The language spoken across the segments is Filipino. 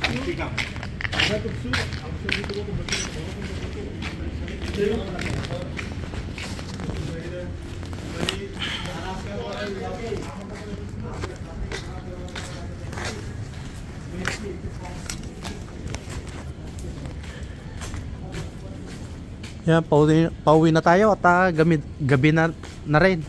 Yan, pauwi na tayo at gabi na rin.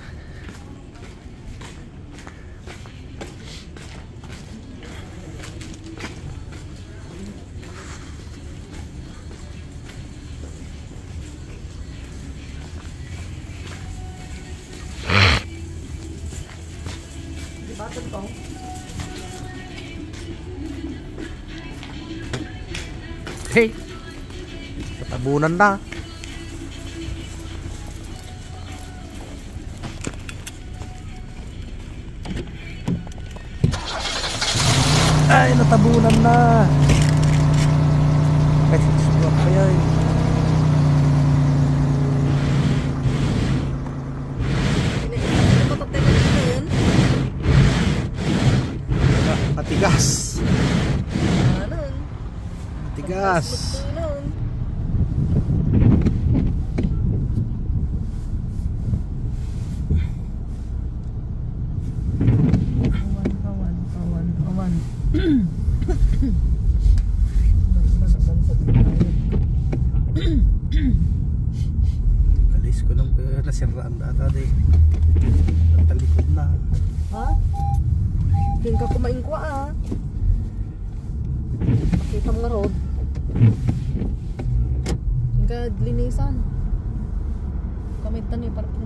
Hey, katabunan na. Ay, natabunan na. Ay, suwak pa yan. Matigas. Matigas. Alis ko ng nasiraan data di. Talikod na. Ha? Hindi ka kumain ko ah. Pakita mo nga road. Hindi linisan. Kamitan eh parang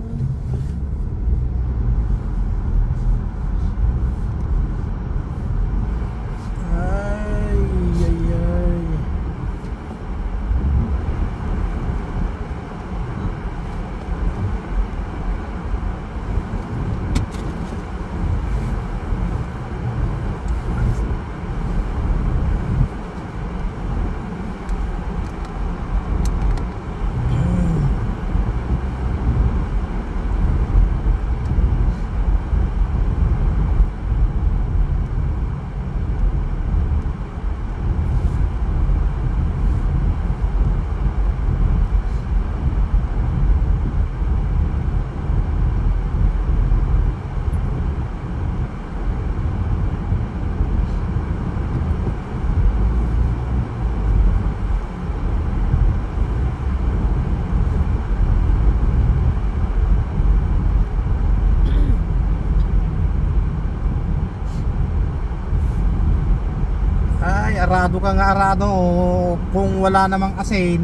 arado ka nga arado kung wala namang asin.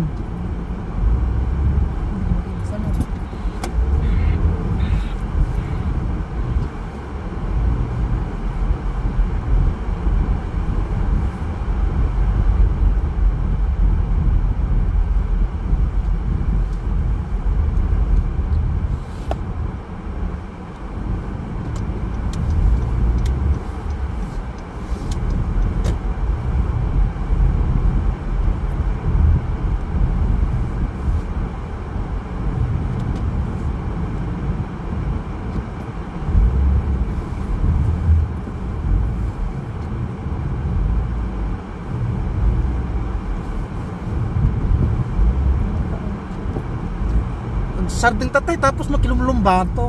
Sarding tatay tapos makilumlumba to.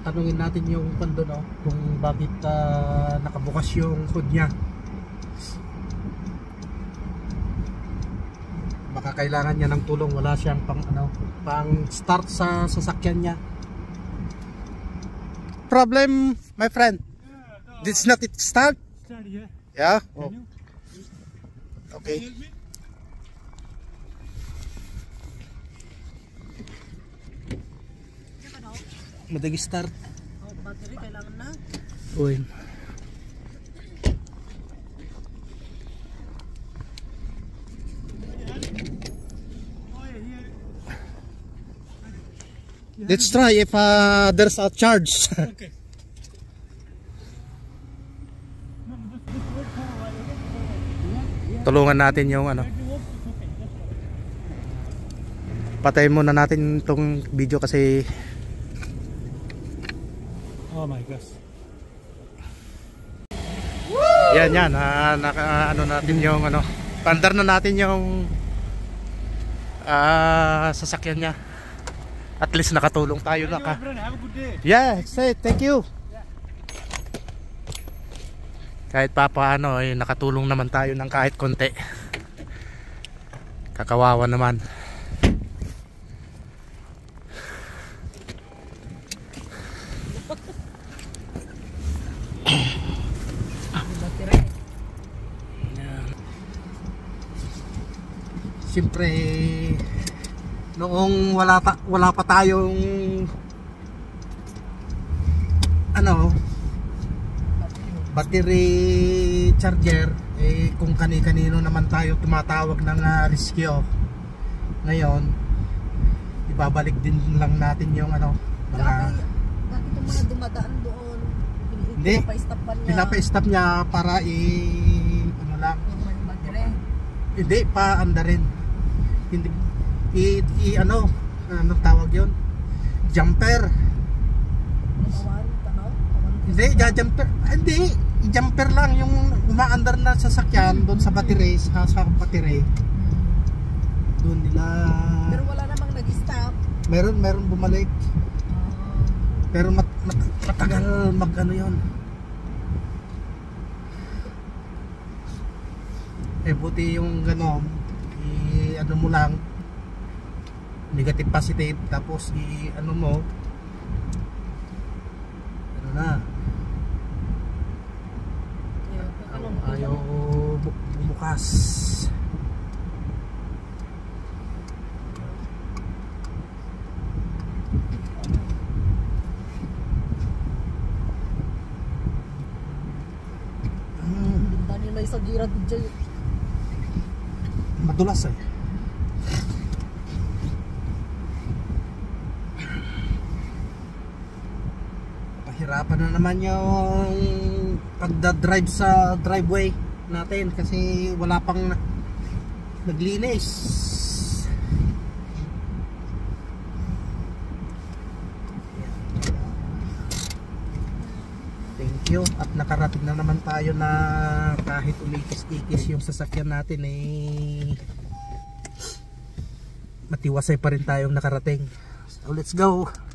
tatanungin natin yung kondo, no, kung bakit nakabukas yung hood niya. Baka kailangan niya ng tulong, wala siyang pang start sa sasakyan niya. Problem, my friend. This not it start? Yeah. Oh. Okay. Madagi start. Oh, battery kailangan na. Uy. Let's try if there's a charge. Okay. Tulungan natin yung patayin muna natin itong video kasi Oh my gosh. yan natin yung pandar na natin yung sasakyan niya. At least nakatulong tayo na ka. Have a good day. Yeah, say thank you. Kahit papaano ay nakatulong naman tayo ng kahit konti. Kakawawa naman. Siyempre noong wala pa tayong battery charger, kung kani-kanino naman tayo tumatawag ng rescue. Ngayon ibabalik din lang natin yung mga Bakit yung mga dumadaan doon? Hindi, pinapa-stop niya para yung battery. Hindi pa andarin. Hindi anong tawag yun? Jumper. Hindi, jumper lang yung umaandar na sasakyan doon sa battery, sa battery. Doon nila. Pero wala namang nag-stop. Meron bumalik. Pero matagal yun. Buti yung gano'n, mo lang negative positive, tapos mo na ayaw bumukas. Dahil may isang gira DJ. Madulas Pahirapan na naman yung pagdadrive sa driveway natin kasi wala pang naglinis. Thank you. At nakarating na naman tayo na kahit umikis-ikis yung sasakyan natin matiwasay pa rin tayong nakarating. So let's go.